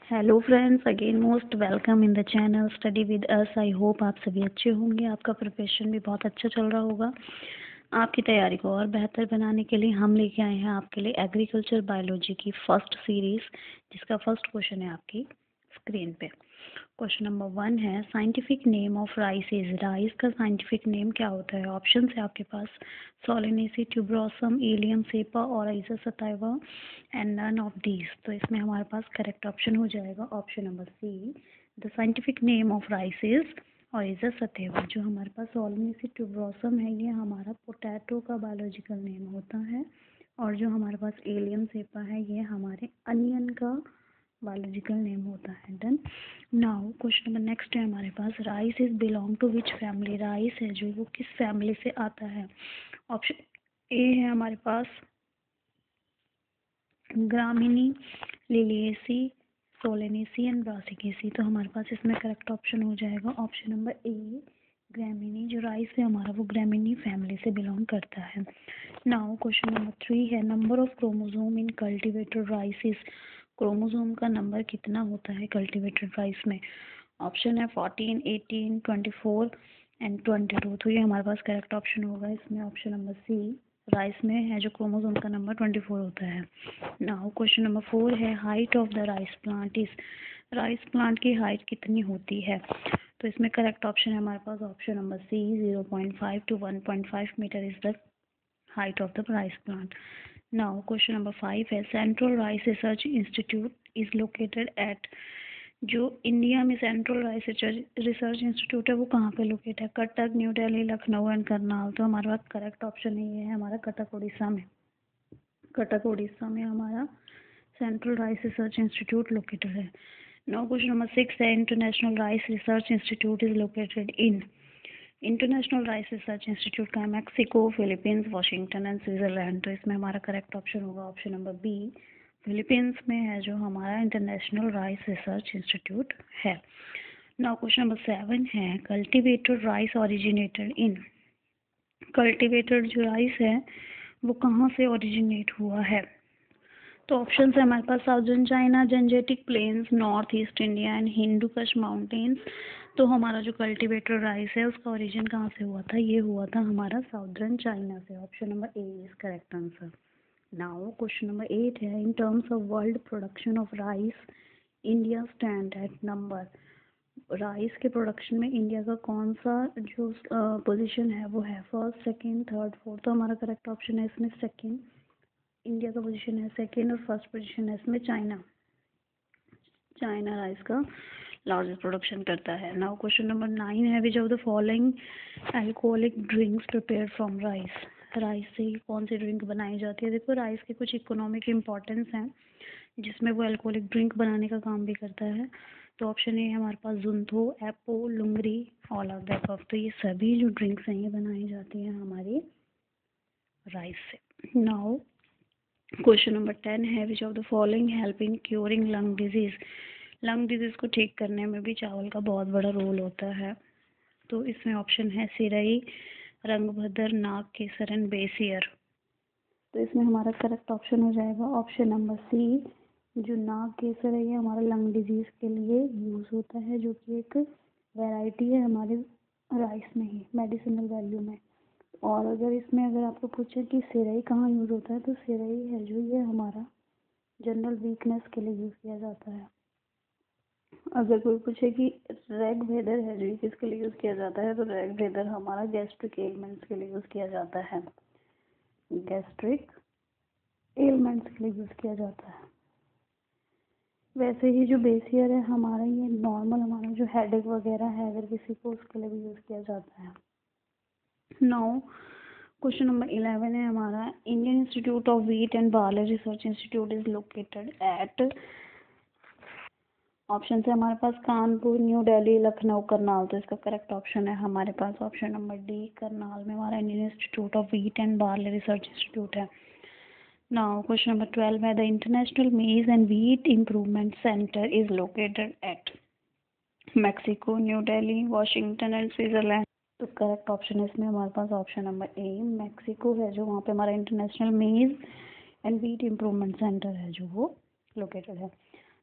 Hello friends, again most welcome in the channel study with us. I hope आप सभी अच्छे होंगे। आपका प्रिपरेशन भी बहुत अच्छा चल रहा होगा। आपकी तैयारी को और बेहतर बनाने के लिए हम लेके आए हैं आपके लिए एग्रीकल्चर बायोलॉजी की फर्स्ट सीरीज, जिसका फर्स्ट क्वेश्चन है आपकी स्क्रीन पे। क्वेश्चन नंबर 1 है, scientific name of rice is. Rice का साइंटिफिक नेम क्या होता है? ऑप्शन है आपके पास सोलेनेसी, ट्यूबरोसम, इलियम, सेपा और oryza sativa and none of these. तो इसमें हमारे पास करेक्ट ऑप्शन हो जाएगा option number C, the scientific name of rice is oryza sativa. जो हमारे पास सोलेनेसी ट्यूबरोसम है, ये हमारा पोटैटो का बायोलॉजिकल नेम होता है, और जो हमारे पास एलियम सेपा है, ये हमारे अनियन का बायोलॉजिकल नेम होता है। Done. Now question number next है हमारे पास, rice is belong to which family. Rice है जो वो किस फैमिली से आता है? ऑप्शन ए है हमारे पास gramineae, liliaceae, solanaceae and brassicaceae. तो हमारे पास इसमें करेक्ट ऑप्शन हो जाएगा ऑप्शन नंबर ए, ग्रामिनी। जो राइस है हमारा वो ग्रामिनी फैमिली से बिलोंग करता है। नाउ क्वेश्चन नंबर 3 है, number of chromosome in cultivated rice is. Chromosome का नंबर कितना होता है कल्टीवेटेड राइस में? ऑप्शन है 14, 18, 24 एंड 22। तो ये हमारे पास करेक्ट ऑप्शन होगा इसमें ऑप्शन नंबर सी, राइस में है जो क्रोमोसोम का नंबर 24 होता है। नाउ क्वेश्चन नंबर 4 है, height of the rice plant is. Rice plant की हाइट कितनी होती है? तो इसमें करेक्ट ऑप्शन है हमारे पास option number C, 0.5 to 1.5 meter is the height of the rice plant. Now question number 5 है, central rice research institute is located at. जो इंडिया में सेंट्रल राइस रिसर्च इंस्टीट्यूट है वो कहाँ पे लोकेट है? Cuttack, New Delhi, Lucknow and Karnal. तो हमारे पास करेक्ट ऑप्शन ये है हमारा कटक उड़ीसा में। कटक उड़ीसा में हमारा central rice research institute located है। नाउ क्वेश्चन नंबर 6 है, international rice research institute is located in. International rice research institute का है Mexico, Philippines, Washington and Switzerland. तो इसमें हमारा करेक्ट ऑप्शन होगा ऑप्शन नंबर बी, फिलीपींस में है जो हमारा इंटरनेशनल राइस रिसर्च इंस्टीट्यूट है। नाउ क्वेश्चन नंबर 7 है, cultivated rice originated in. Cultivated जो राइस है वो कहाँ से ओरिजिनेट हुआ है? तो ऑप्शन है हमारे पास southern China, Gangetic plains, north east India and Hindu Kush mountains. तो हमारा जो कल्टीवेटेड राइस है उसका ओरिजिन कहाँ से हुआ था? ये हुआ था हमारा साउदर्न चाइना से। Option number A is correct answer. Now question number 8 है, in terms of world production of rice India stand at number. Rice के प्रोडक्शन में इंडिया का कौन सा जो पोजीशन है वो है? First, second, third, fourth. तो हमारा करेक्ट ऑप्शन है इसमें सेकंड। इंडिया का पोजीशन है सेकंड और फर्स्ट पोजीशन है इसमें चाइना। चाइना राइस का लार्जेस्ट प्रोडक्शन करता है। नाउ क्वेश्चन नंबर 9 है, which of the following alcoholic drinks prepare from rice. Rice से ही कौन सी ड्रिंक बनाई जाती है? देखो, राइस के कुछ इकोनॉमिक इम्पोर्टेंस हैं जिसमें वो अल्कोहलिक ड्रिंक बनाने का काम भी करता है। तो ऑप्शन ए है हमारे पास जुंथो, एपो, Lugri, all of the above. तो ये सभी जो ड्रिंक्स हैं ये बनाई जाती हैं हमारी राइस से। नाउ क्वेश्चन नंबर 10 है, which of the following help in curing lung disease. Lung disease को ठीक करने में भी चावल का बहुत बड़ा रोल होता है। तो इसमें ऑप्शन है सिरई, रंगभद्र, नाग केसर एंड बेसियर। तो इसमें हमारा करेक्ट ऑप्शन हो जाएगा ऑप्शन नंबर सी, जो नाग केसर है ये हमारा लंग डिजीज के लिए यूज़ होता है, जो कि एक वैरायटी है हमारे राइस में ही मेडिसिनल वैल्यू में। और अगर आपको पूछे कि सिरई कहाँ यूज़ होता है, तो सिरई है जो ये हमारा जनरल वीकनेस के लिए यूज़ किया जाता है। अगर कोई पूछे कि रेग वेदर है जो किसके लिए यूज़ किया जाता है, तो रेग वेदर हमारा गैस्ट्रिक एलिमेंट्स के लिए यूज़ किया जाता है। गैस्ट्रिक एलिमेंट्स के लिए यूज़ किया जाता है। वैसे ही जो बेसियर है हमारा, ये नॉर्मल हमारा जो हेडेक वगैरह है अगर किसी को, उसके लिए भी यूज़ किया जाता है। नाउ क्वेश्चन नंबर 11 है हमारा, Indian institute of wheat and barley research institute is located at. Option है हमारे पास कानपुर, न्यू दिल्ली, लखनऊ, करनाल। तो इसका करेक्ट ऑप्शन है हमारे पास ऑप्शन नंबर डी, करनाल में हमारा Indian institute of wheat and barley research institute है। नाउ क्वेश्चन नंबर 12 है, the international maize and wheat improvement centre is located at Mexico, New Delhi, Washington and Switzerland. तो करेक्ट ऑप्शन है इसमें हमारे पास ऑप्शन नंबर ए, मैक्सिको है जो वहाँ पे हमारा international maize and wheat improvement centre है जो वो लोकेटेड है।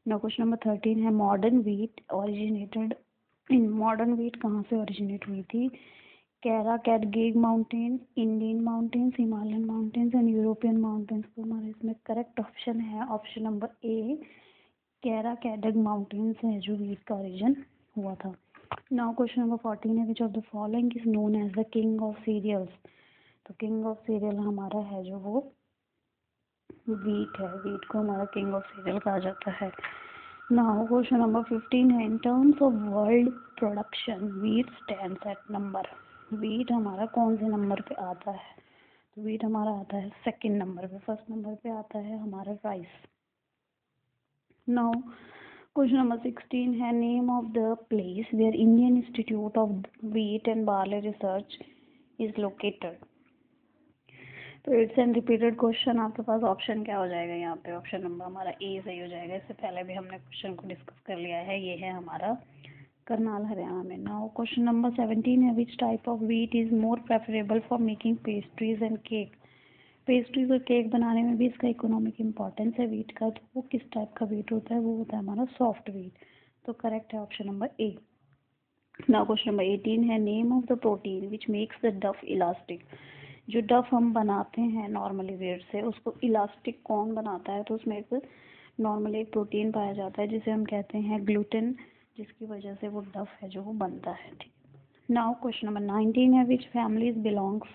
नाउ क्वेश्चन नंबर 13 है modern wheat originated in. Modern wheat कहाँ से ओरिजिनेट हुई थी? Karacadag mountain, Indian mountains, Himalayan mountains and European mountains. तो हमारा इसमें करेक्ट ऑप्शन है option number A, Karacadag mountains है जो व्हीट का ओरिजिन हुआ था। नाउ क्वेश्चन नंबर 14 है which of the following is known as the king of cereals. तो किंग ऑफ सीरियल हमारा है जो वो व्हीट है, व्हीट को हमारा किंग ऑफ सीरियल कहा जाता है। नाउ क्वेश्चन नंबर 15 है in terms of world production wheat stands at number. Wheat हमारा कौन से नंबर पे आता है? तो व्हीट हमारा आता है सेकंड नंबर पे, फर्स्ट नंबर पे आता है हमारा राइस। नाउ क्वेश्चन नंबर 16 है name of the place where Indian institute of wheat and barley research is located. तो इट्स एंड रिपीटेड क्वेश्चन, आपके पास ऑप्शन क्या हो जाएगा यहाँ पे? ऑप्शन नंबर हमारा ए सही हो जाएगा। इससे पहले भी हमने क्वेश्चन को डिस्कस कर लिया है, ये है हमारा करनाल हरियाणा में। नाउ क्वेश्चन नंबर 17 है which type of wheat is more preferable for making pastries and cake. Pastries और केक बनाने में भी इसका इकोनॉमिक इम्पोर्टेंस है व्हीट का। तो वो किस टाइप का व्हीट होता है? वो होता है हमारा सॉफ्ट व्हीट। तो करेक्ट है option number A. Now question number 18 है name of the protein which makes the dough elastic. जो डफ हम बनाते हैं नॉर्मली वेट से, उसको इलास्टिक कौन बनाता है? तो उसमें एक नॉर्मली एक प्रोटीन पाया जाता है जिसे हम कहते हैं ग्लूटेन, जिसकी वजह से वो डफ है जो वो बनता है। ठीक। नाउ क्वेश्चन नंबर 19 है which families belongs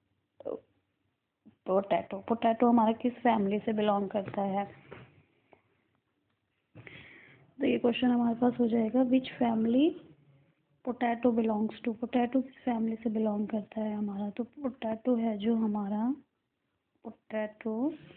potato. Potato हमारा किस फैमिली से बिलोंग करता है? तो ये क्वेश्चन हमारे पास हो जाएगा which family potato belongs to. Potato किस फैमिली से बिलोंग करता है हमारा? तो पोटैटो है जो हमारा पोटैटो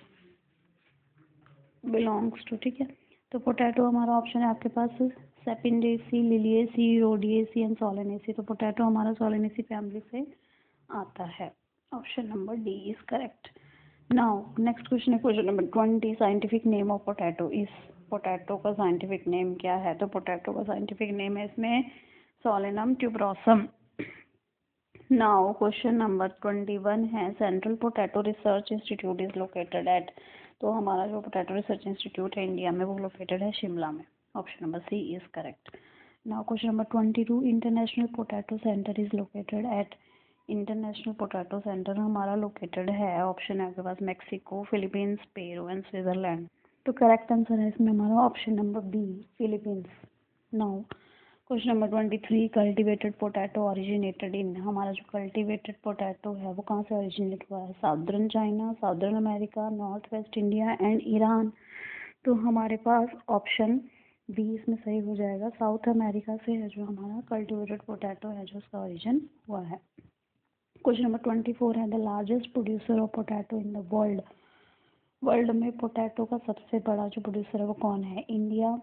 बिलोंग्स टू, ठीक है। तो पोटैटो हमारा ऑप्शन है आपके पास Sapindaceae, Liliaceae, Rutaceae and Solanaceae. तो पोटैटो हमारा सोलेनेसी फैमिली से आता है। Option number D is correct. Now next question है question number 20 scientific name of potato is. Potato का साइंटिफिक नेम क्या है? तो पोटैटो का साइंटिफिक नेम है इसमें Solanum tuberosum. Now question number 21 है central potato research institute is located at. तो हमारा जो पोटैटो रिसर्च इंस्टीट्यूट है इंडिया में वो लोकेटेड है शिमला में। Option number C is correct. Now question number 22 international potato centre is located at. International potato centre हमारा लोकेटेड है, ऑप्शन है आपके पास Mexico, Philippines, Peru and Switzerland. तो करेक्ट आंसर है इसमें हमारा option number B, Philippines. Now question number 23 cultivated potato originated in. हमारा जो कल्टिवेटेड पोटैटो है वो कहाँ से ओरिजिनेट हुआ है? Southern China, southern America, north west India and Iran. तो हमारे पास ऑप्शन बी इसमें सही हो जाएगा, साउथ अमेरिका से है जो हमारा कल्टिवेटेड पोटैटो है जो उसका ओरिजिन हुआ है। क्वेश्चन नंबर 24 है the largest producer of potato in the world. World में पोटैटो का सबसे बड़ा जो प्रोड्यूसर है वो कौन है? India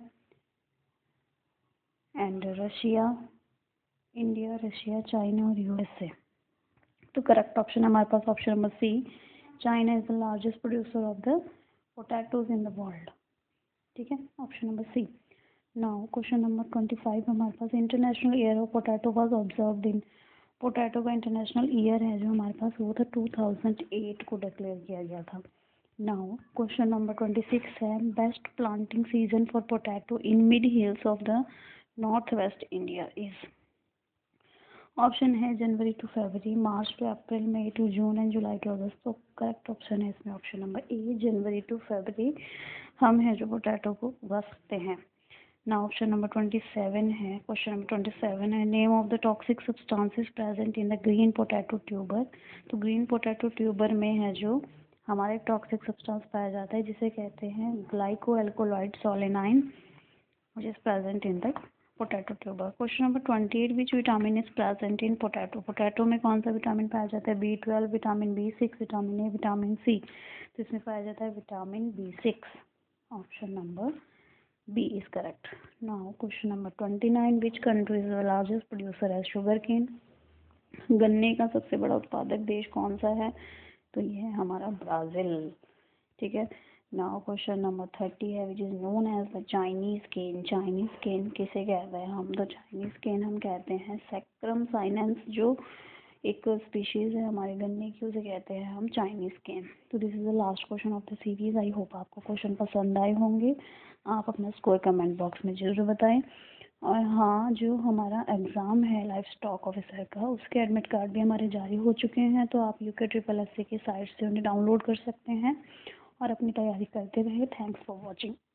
and Russia, India, Russia, China और यूएसए। तो करेक्ट ऑप्शन हमारे पास option number C, China is the largest producer of the potatoes in the world. ठीक है, option number C. Now question number 25 हमारे पास international year of potato was observed in. Potato का international year है जो हमारे पास वो था 2008 को डिक्लेयर किया गया था। नाउ क्वेश्चन नंबर 26 है best planting season for potato in mid hills of the north west India is. Option है January to February, March to April, May to June and July to August. तो correct option है इसमें option number A, January to February हम है जो potato को उगा सकते हैं। ना ऑप्शन नंबर 27 है, क्वेश्चन नंबर 27 है name of the toxic substances present in the green potato tuber. तो ग्रीन पोटैटो ट्यूबर में है जो हमारे टॉक्सिक सब्सटेंस पाया जाता है जिसे कहते हैं glycoalkaloid solanine which is present in the potato tuber. Question number 28 which vitamin is present in potato? पोटैटो में कौन सा विटामिन पाया जाता है? B12, vitamin B6, vitamin A, vitamin C. तो इसमें पाया जाता है vitamin B6। Option number B is correct. Now question number 29 which country is the largest producer है शुगर केन। गन्ने का सबसे बड़ा उत्पादक देश कौन सा है? तो ये है हमारा ब्राज़ील। ठीक है। नाउ क्वेश्चन नंबर 30 है which is known as the Chinese cane. Chinese cane किसे कहते हैं हम? तो चाइनीज केन हम कहते हैं सैक्रम साइनेंस जो एक स्पीशीज़ है हमारे गन्ने की, उसे कहते हैं हम चाइनीज़ केन। तो this is the last question of the series. I hope आपको क्वेश्चन पसंद आए होंगे। आप अपना स्कोर कमेंट बॉक्स में ज़रूर बताएं। और हाँ, जो हमारा एग्ज़ाम है लाइफ स्टॉक ऑफिसर का, उसके एडमिट कार्ड भी हमारे जारी हो चुके हैं, तो आप UKSSC की साइट से उन्हें डाउनलोड कर सकते हैं और अपनी तैयारी करते रहे। Thanks for watching.